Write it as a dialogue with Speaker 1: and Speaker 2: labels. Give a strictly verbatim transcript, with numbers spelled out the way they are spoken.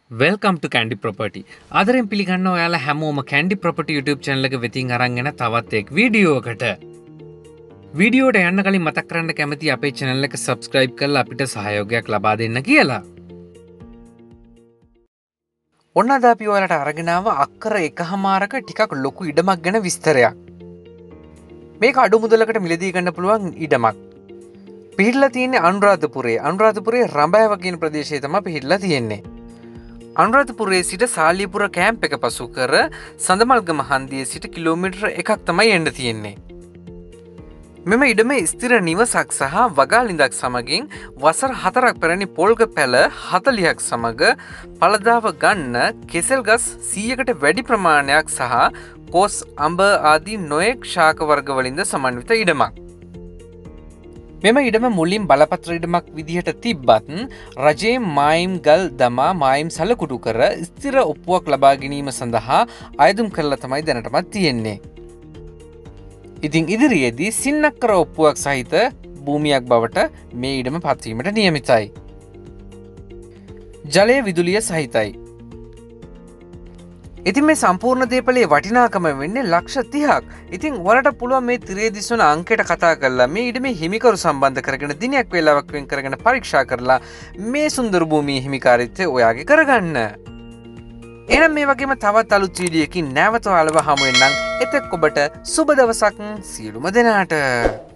Speaker 1: Welcome to Kandy property. අදරෙන් පිළිගන්න ඔයාලා හැමෝම කැන්ඩි ප්‍රොපර්ටි YouTube channel එක වෙතින් අරන් එන තවත් එක් වීඩියෝ එකකට. වීඩියෝට යන්න කලින් මතක් කරන්න කැමති අපේ channel එක subscribe කරලා අපිට සහයෝගයක් ලබා දෙන්න කියලා. ඔන්න අද අපි ඔයාලට අරගෙන ආව අක්කර එකහමාරක ටිකක් ලොකු ඉඩමක් ගැන විස්තරයක්. මේක අඩු මුදලකට මිලදී ගන්න පුළුවන් ඉඩමක්. පිහිටලා තියෙන්නේ අනුරාධපුරයේ. අනුරාධපුරයේ රඹෑව කියන ප්‍රදේශයේ තමයි පිහිටලා තියෙන්නේ. අනුරාධපුරයේ සිට සාලියපුර කැම්ප් එක පසු කර සඳමල්ගම හන්දියේ සිට කිලෝමීටර් එකක් තමයි යන්න තියෙන්නේ. මෙම ඉඩම ස්ථිර නිවසක් සහ වගාලින්දක් සමගින් වසර හතරක් පැරණි පොල්ග පැල හතලිහක් සමග පළදාව ගන්න කෙසෙල් ගස් සීයකට වැඩි ප්‍රමාණයක් සහ කොස් අඹ ආදී නොයෙක් ශාක වර්ග වලින්ද සමන්විත ඉඩමක්. මෙම ඉඩම මුලින් බලපත්‍ර ඉඩමක් විදිහට තිබ්බත් රජයේ මායිම් ගල් දමා මායිම් සලකුඩු කර ස්ථිර ඔප්පුවක් ලබා ගැනීම සඳහා අයදුම් කරලා තමයි දැනටමත් තියෙන්නේ. ඉතින් ඉදිරියේදී සින්නක්කර ඔප්පුවක් සහිත භූමියක් බවට මේ ඉඩම පත්වීමට නියමිතයි. ජලය විදුලිය සහිතයි. ඉතින් මේ සම්පූර්ණ දේපලේ වටිනාකම වෙන්නේ ලක්ෂ තිහක්. ඉතින් ඔයාලට පුළුවන් මේ තිරේ දිස්වන අංකයට කතා කරලා මේ ඉඩමේ හිමිකරු සම්බන්ධ කරගෙන දිනයක් වේලාවක් වෙන් කරගෙන පරීක්ෂා කරලා මේ සුන්දර භූමියේ හිමිකාරීත්වය ඔයාගේ කරගන්න. එහෙනම් මේ වගේම තවත් අලුත් වීඩියෝකින් නැවත ඔයාලව හමු වෙන්නම්. එතෙක් ඔබට සුබ දවසක් සියලුම දෙනාට.